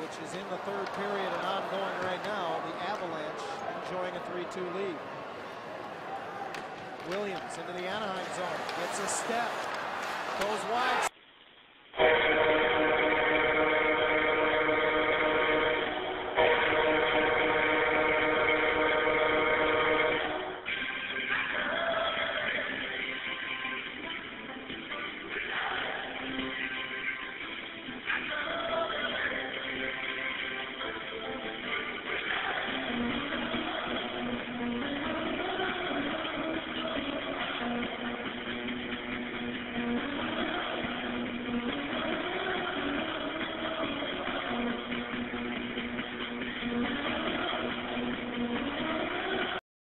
which is in the third period and ongoing right now. The Avalanche enjoying a 3-2 lead. Williams into the Anaheim zone, gets a step, goes wide,